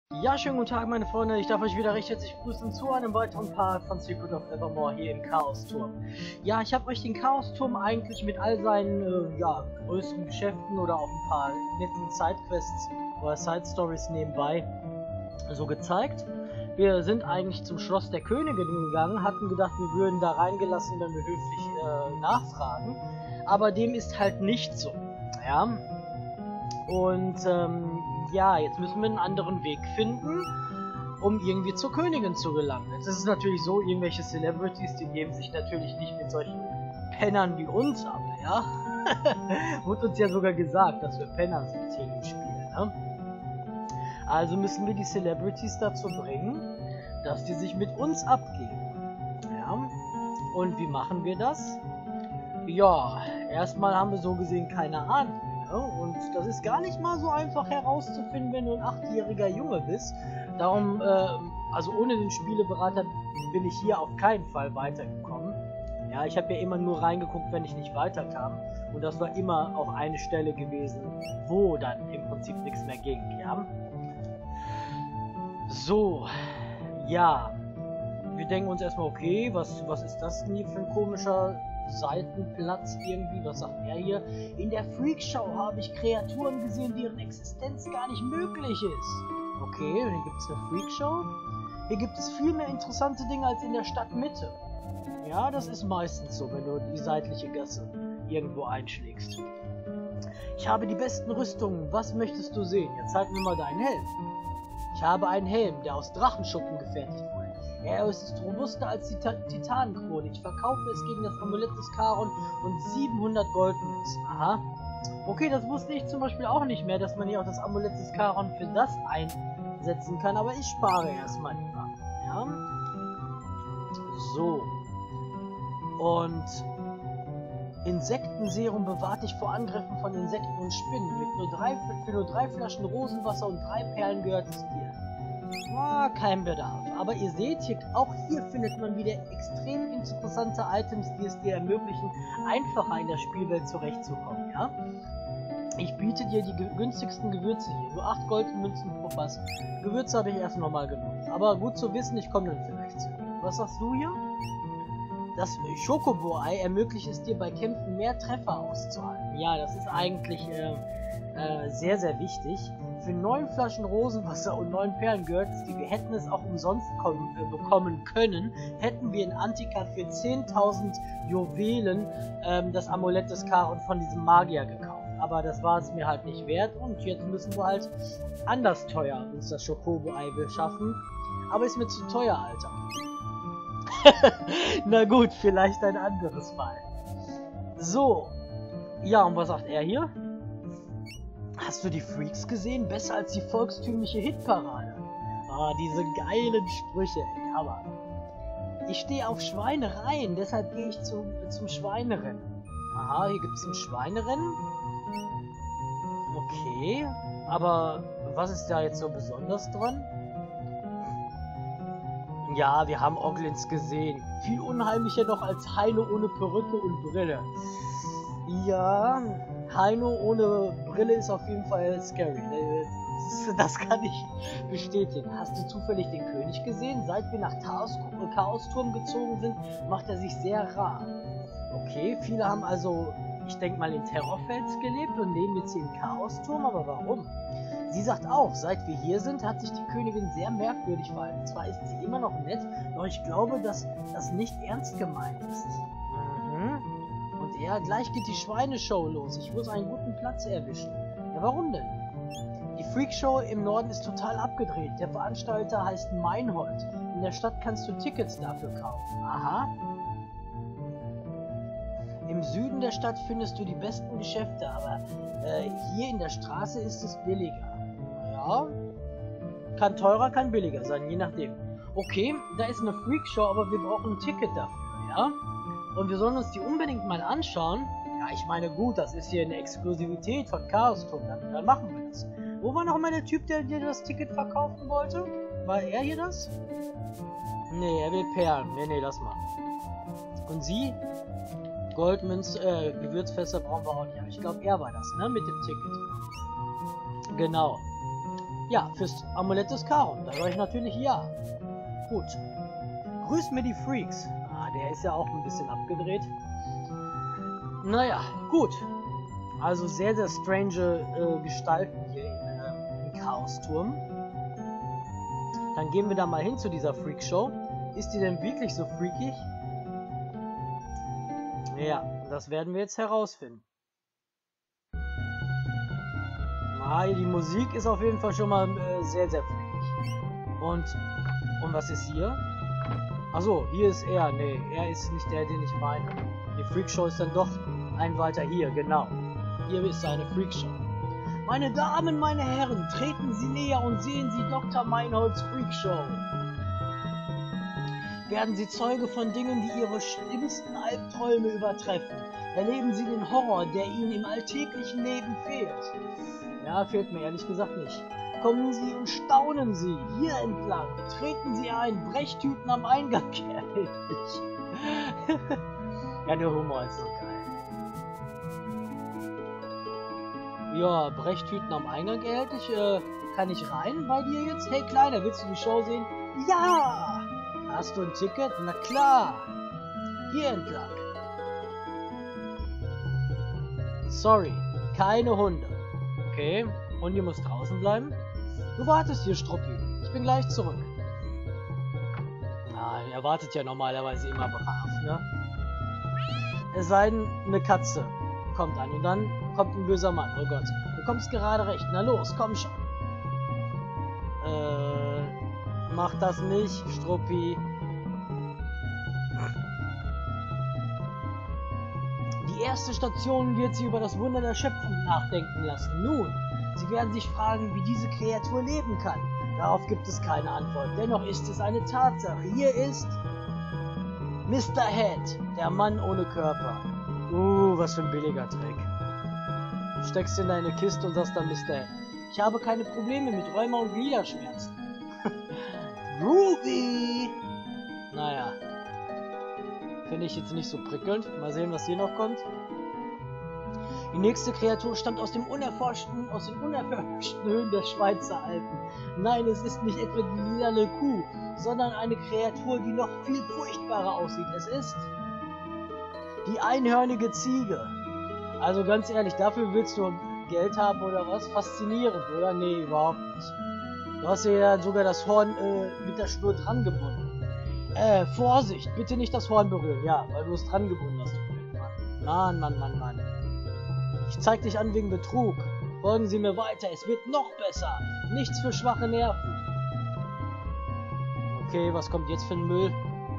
Ja, schönen guten Tag, meine Freunde. Ich darf euch wieder recht herzlich begrüßen zu einem weiteren Part von Secret of Evermore hier im Chaos-Turm. Ja, ich habe euch den Chaos-Turm eigentlich mit all seinen größeren Geschäften oder auch ein paar netten Sidequests oder Side-Stories nebenbei so gezeigt. Wir sind eigentlich zum Schloss der Königin gegangen, hatten gedacht, wir würden da reingelassen, wenn wir höflich nachfragen. Aber dem ist halt nicht so. Ja. Und ja, jetzt müssen wir einen anderen Weg finden, um irgendwie zur Königin zu gelangen. Jetzt ist es natürlich so, irgendwelche Celebrities, die geben sich natürlich nicht mit solchen Pennern wie uns ab, ja? Wurde uns ja sogar gesagt, dass wir Penner sind hier im Spiel, ne? Also müssen wir die Celebrities dazu bringen, dass die sich mit uns abgeben. Ja? Und wie machen wir das? Ja, erstmal haben wir so gesehen keine Ahnung. Und das ist gar nicht mal so einfach herauszufinden, wenn du ein 8-jähriger Junge bist. Darum, also ohne den Spieleberater bin ich hier auf keinen Fall weitergekommen. Ja, ich habe ja immer nur reingeguckt, wenn ich nicht weiterkam. Und das war immer auf eine Stelle gewesen, wo dann im Prinzip nichts mehr ging, ja. So, ja. Wir denken uns erstmal, okay, was ist das denn hier für ein komischer Seitenplatz irgendwie? Was sagt er hier? In der Freakshow habe ich Kreaturen gesehen, deren Existenz gar nicht möglich ist. Okay, und hier gibt es eine Freakshow. Hier gibt es viel mehr interessante Dinge als in der Stadtmitte. Ja, das ist meistens so, wenn du die seitliche Gasse irgendwo einschlägst. Ich habe die besten Rüstungen. Was möchtest du sehen? Jetzt zeig mir mal deinen Helm. Ich habe einen Helm, der aus Drachenschuppen gefertigt wurde. Er ist robuster als die Titanenkrone. Ich verkaufe es gegen das Amulett des Charon und 700 Goldmünzen. Aha. Okay, das wusste ich zum Beispiel auch nicht mehr, dass man hier auch das Amulett des Charon für das einsetzen kann. Aber ich spare erstmal lieber. Ja. So. Und Insektenserum bewahrt dich vor Angriffen von Insekten und Spinnen. Für nur 3 Flaschen Rosenwasser und 3 Perlen gehört es dir. Ah, kein Bedarf. Aber ihr seht, auch hier findet man wieder extrem interessante Items, die es dir ermöglichen, einfacher in der Spielwelt zurechtzukommen, ja? Ich biete dir die günstigsten Gewürze hier. Nur 8 Goldmünzen pro Fass. Gewürze habe ich erst nochmal genommen. Aber gut zu wissen, ich komme dann vielleicht zu dir. Was sagst du hier? Das Schokobo-Ei ermöglicht es dir bei Kämpfen mehr Treffer auszuhalten. Ja, das ist eigentlich sehr, sehr wichtig. Für 9 Flaschen Rosenwasser und 9 Perlen gehört es dir. Wir hätten es auch umsonst bekommen können, hätten wir in Antika für 10.000 Juwelen das Amulett des Charon von diesem Magier gekauft. Aber das war es mir halt nicht wert und jetzt müssen wir halt anders teuer uns das Schokobo-Ei beschaffen. Aber ist mir zu teuer, Alter. Na gut, vielleicht ein anderes Mal. So. Ja, und was sagt er hier? Hast du die Freaks gesehen? Besser als die volkstümliche Hitparade. Ah, diese geilen Sprüche. Aber ich stehe auf Schweinereien, deshalb gehe ich zum Schweinerennen. Aha, hier gibt es ein Schweinerennen. Okay. Aber was ist da jetzt so besonders dran? Ja, wir haben Oglins gesehen. Viel unheimlicher noch als Heino ohne Perücke und Brille. Ja, Heino ohne Brille ist auf jeden Fall scary. Das kann ich bestätigen. Hast du zufällig den König gesehen? Seit wir nach Chaos-Turm gezogen sind, macht er sich sehr rar. Okay, viele haben also, ich denke mal, in Terrorfels gelebt und leben jetzt hier im Chaos-Turm. Aber warum? Sie sagt auch, seit wir hier sind, hat sich die Königin sehr merkwürdig verhalten. Zwar ist sie immer noch nett, doch ich glaube, dass das nicht ernst gemeint ist. Und ja, gleich geht die Schweineshow los. Ich muss einen guten Platz erwischen. Ja, warum denn? Die Freakshow im Norden ist total abgedreht. Der Veranstalter heißt Meinhold. In der Stadt kannst du Tickets dafür kaufen. Aha. Im Süden der Stadt findest du die besten Geschäfte, aber hier in der Straße ist es billiger. Ja, kann teurer, kann billiger sein, je nachdem. Okay, da ist eine Freakshow, aber wir brauchen ein Ticket dafür, ja? Und wir sollen uns die unbedingt mal anschauen. Ja, ich meine, gut, das ist hier eine Exklusivität von Chaos-Turm, dann machen wir das. Wo war nochmal der Typ, der dir das Ticket verkaufen wollte? War er hier das? Nee, er will Perlen. Nee, lass mal. Und sie? Gewürzfässer brauchen wir auch nicht. Aber ich glaube, er war das, ne? Mit dem Ticket. Genau. Ja, fürs Amulett des Charon. Da sage ich natürlich ja. Gut. Grüß mir die Freaks. Ah, der ist ja auch ein bisschen abgedreht. Naja, gut. Also sehr, sehr strange Gestalten hier im Chaosturm. Dann gehen wir da mal hin zu dieser Freakshow. Ist die denn wirklich so freakig? Ja, das werden wir jetzt herausfinden. Ah, die Musik ist auf jeden Fall schon mal sehr, sehr freakig. Und was ist hier? Achso, hier ist er. Nee, er ist nicht der, den ich meine. Die Freakshow ist dann doch ein weiter hier, genau. Hier ist eine Freakshow. Meine Damen, meine Herren, treten Sie näher und sehen Sie Dr. Meinholds Freakshow. Werden Sie Zeuge von Dingen, die Ihre schlimmsten Albträume übertreffen. Erleben Sie den Horror, der Ihnen im alltäglichen Leben fehlt. Ja, fehlt mir ehrlich gesagt nicht. Kommen Sie und staunen Sie hier entlang. Treten Sie ein, Brechtüten am Eingang. Ja, der Humor ist so geil. Ja, Brechtüten am Eingang erhältlich. Kann ich rein bei dir jetzt? Hey Kleiner, willst du die Show sehen? Ja! Hast du ein Ticket? Na klar! Hier entlang. Sorry, keine Hunde. Okay, Hundi muss draußen bleiben. Du wartest hier, Struppi. Ich bin gleich zurück. Na, er wartet ja normalerweise immer brav, ne? Es sei denn, eine Katze kommt an und dann kommt ein böser Mann. Oh Gott, du kommst gerade recht. Na los, komm schon. Mach das nicht, Struppi. Die erste Station wird sie über das Wunder der Schöpfung nachdenken lassen. Nun, sie werden sich fragen, wie diese Kreatur leben kann. Darauf gibt es keine Antwort. Dennoch ist es eine Tatsache. Hier ist Mr. Head, der Mann ohne Körper. Was für ein billiger Trick. Du steckst in deine Kiste und sagst dann Mr. Head. Ich habe keine Probleme mit Rheuma und Gliederschmerzen. Groovy! Naja. Finde ich jetzt nicht so prickelnd. Mal sehen, was hier noch kommt. Die nächste Kreatur stammt aus den unerforschten Höhen der Schweizer Alpen. Nein, es ist nicht etwa die lilane Kuh, sondern eine Kreatur, die noch viel furchtbarer aussieht. Es ist die einhörnige Ziege. Also ganz ehrlich, dafür willst du Geld haben oder was? Faszinierend, oder? Nee, überhaupt nicht. Du hast ja sogar das Horn mit der Schnur dran gebunden. Vorsicht, bitte nicht das Horn berühren. Ja, weil du es dran gebunden hast. Mann. Mann. Ich zeig dich an wegen Betrug. Folgen Sie mir weiter, es wird noch besser. Nichts für schwache Nerven. Okay, was kommt jetzt für ein Müll?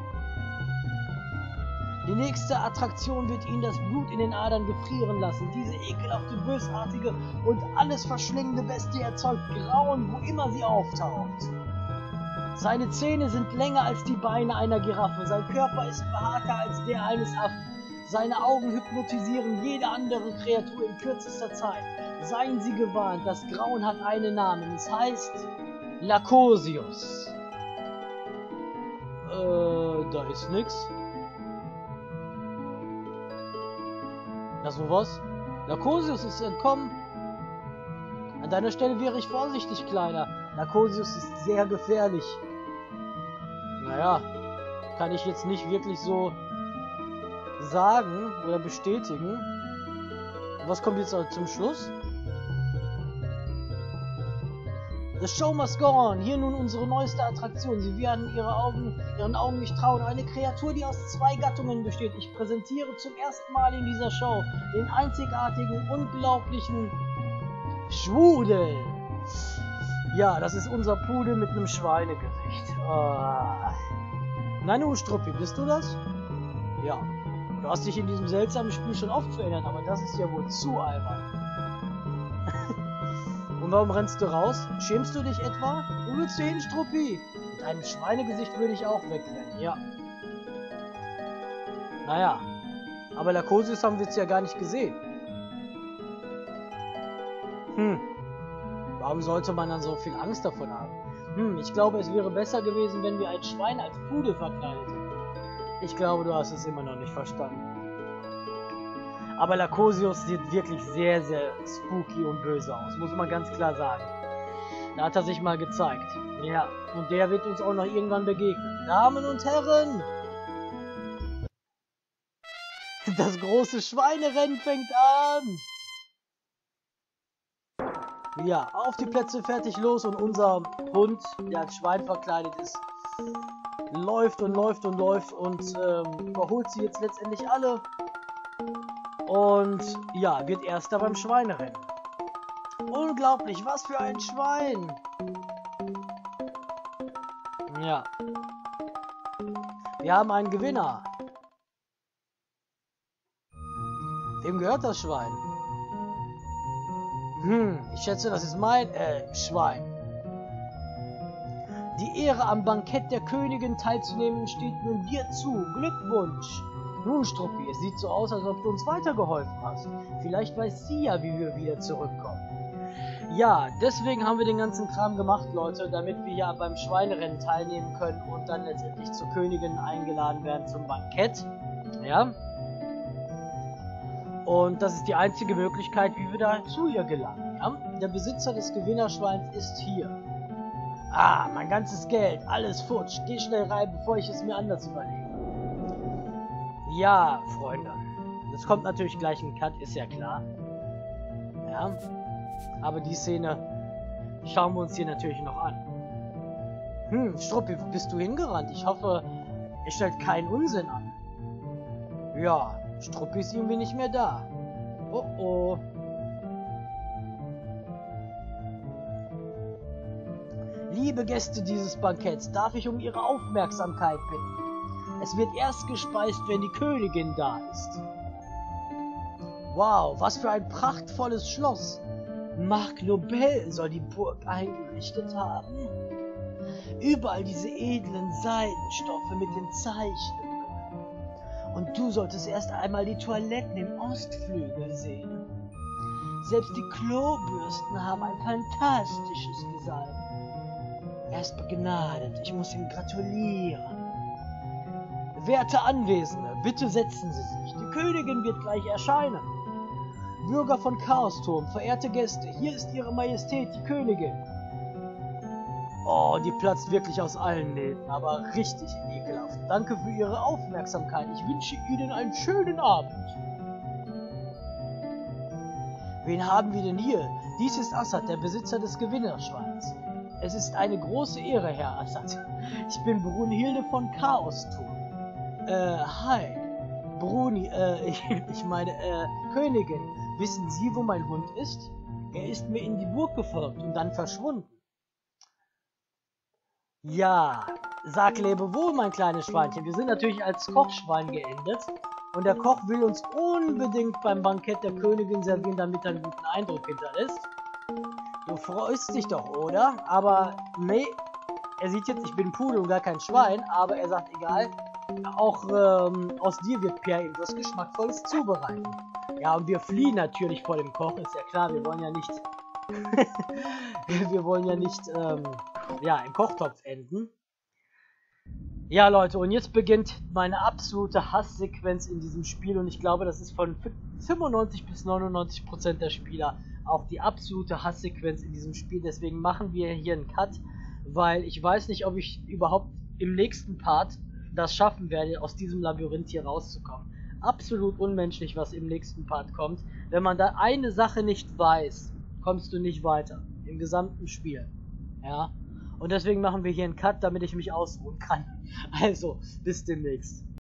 Die nächste Attraktion wird Ihnen das Blut in den Adern gefrieren lassen. Diese ekelhafte, bösartige und alles verschlingende Bestie erzeugt Grauen, wo immer sie auftaucht. Seine Zähne sind länger als die Beine einer Giraffe. Sein Körper ist behaarter als der eines Affen. Seine Augen hypnotisieren jede andere Kreatur in kürzester Zeit. Seien Sie gewarnt, das Grauen hat einen Namen. Es heißt Lacosius. Da ist nix. Na sowas? Lacosius ist entkommen. An deiner Stelle wäre ich vorsichtig, Kleiner. Lacosius ist sehr gefährlich. Naja, kann ich jetzt nicht wirklich so sagen oder bestätigen. Was kommt jetzt zum Schluss? The show must go on. Hier nun unsere neueste Attraktion. Sie werden ihren Augen nicht trauen. Eine Kreatur, die aus 2 Gattungen besteht. Ich präsentiere zum ersten Mal in dieser Show den einzigartigen, unglaublichen Schwudel. Ja, das ist unser Pudel mit einem Schweinegesicht. Nanu, Struppi, bist du das? Ja. Du hast dich in diesem seltsamen Spiel schon oft verändert, aber das ist ja wohl zu albern. Und warum rennst du raus? Schämst du dich etwa? Wo willst du hin, Struppi? Mit einem Schweinegesicht würde ich auch wegrennen, ja. Naja, aber Lacosius haben wir jetzt ja gar nicht gesehen. Warum sollte man dann so viel Angst davon haben? Ich glaube, es wäre besser gewesen, wenn wir ein Schwein als Pudel verkleidet hätten. Ich glaube, du hast es immer noch nicht verstanden. Aber Lacosius sieht wirklich sehr, sehr spooky und böse aus, muss man ganz klar sagen. Da hat er sich mal gezeigt. Ja, und der wird uns auch noch irgendwann begegnen. Damen und Herren! Das große Schweinerennen fängt an! Ja, auf die Plätze, fertig, los. Und unser Hund, der als Schwein verkleidet ist, läuft und läuft und läuft und überholt sie jetzt letztendlich alle. Und ja, wird Erster beim Schweinerennen. Unglaublich, was für ein Schwein! Ja. Wir haben einen Gewinner. Wem gehört das Schwein? Ich schätze, das ist mein Schwein. Die Ehre, am Bankett der Königin teilzunehmen, steht nun dir zu. Glückwunsch! Nun, Struppi, es sieht so aus, als ob du uns weitergeholfen hast. Vielleicht weiß sie ja, wie wir wieder zurückkommen. Ja, deswegen haben wir den ganzen Kram gemacht, Leute, damit wir ja beim Schweinerennen teilnehmen können und dann letztendlich zur Königin eingeladen werden zum Bankett. Ja. Und das ist die einzige Möglichkeit, wie wir da zu ihr gelangen. Ja? Der Besitzer des Gewinnerschweins ist hier. Ah, mein ganzes Geld, alles futsch. Geh schnell rein, bevor ich es mir anders überlege. Ja, Freunde. Das kommt natürlich gleich ein Cut, ist ja klar. Ja. Aber die Szene schauen wir uns hier natürlich noch an. Struppi, wo bist du hingerannt? Ich hoffe, er stellt keinen Unsinn an. Ja, Struppi ist irgendwie nicht mehr da. Oh oh. Liebe Gäste dieses Banketts, darf ich um Ihre Aufmerksamkeit bitten. Es wird erst gespeist, wenn die Königin da ist. Wow, was für ein prachtvolles Schloss. Marc Lobel soll die Burg eingerichtet haben. Überall diese edlen Seidenstoffe mit den Zeichnungen. Und du solltest erst einmal die Toiletten im Ostflügel sehen. Selbst die Klobürsten haben ein fantastisches Design. Er ist begnadet, ich muss ihm gratulieren. Werte Anwesende, bitte setzen Sie sich. Die Königin wird gleich erscheinen. Bürger von Chaosturm, verehrte Gäste, hier ist Ihre Majestät, die Königin. Oh, die platzt wirklich aus allen Nähten, aber richtig ekelhaft. Danke für Ihre Aufmerksamkeit. Ich wünsche Ihnen einen schönen Abend. Wen haben wir denn hier? Dies ist Assad, der Besitzer des Gewinnerschweins. Es ist eine große Ehre, Herr Assad. Ich bin Brunhilde von Chaosturm. Hi. Bruni, ich meine, Königin. Wissen Sie, wo mein Hund ist? Er ist mir in die Burg gefolgt und dann verschwunden. Ja, sag lebewohl, mein kleines Schweinchen. Wir sind natürlich als Kochschwein geendet. Und der Koch will uns unbedingt beim Bankett der Königin servieren, damit er einen guten Eindruck hinterlässt. Du freust dich doch, oder? Aber, nee, er sieht jetzt, ich bin Pudel und gar kein Schwein, aber er sagt, egal, auch aus dir wird Pierre etwas Geschmackvolles zubereiten. Ja, und wir fliehen natürlich vor dem Koch, ist ja klar, wir wollen ja nicht, ja, im Kochtopf enden. Ja, Leute, und jetzt beginnt meine absolute Hasssequenz in diesem Spiel und ich glaube, das ist von 95 bis 99% der Spieler auch die absolute Hasssequenz in diesem Spiel. Deswegen machen wir hier einen Cut, weil ich weiß nicht, ob ich überhaupt im nächsten Part das schaffen werde, aus diesem Labyrinth hier rauszukommen. Absolut unmenschlich, was im nächsten Part kommt. Wenn man da eine Sache nicht weiß, kommst du nicht weiter im gesamten Spiel. Ja. Und deswegen machen wir hier einen Cut, damit ich mich ausruhen kann. Also, bis demnächst.